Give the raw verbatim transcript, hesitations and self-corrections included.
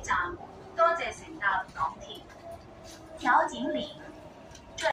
站，多謝乘搭港鐵。調景嶺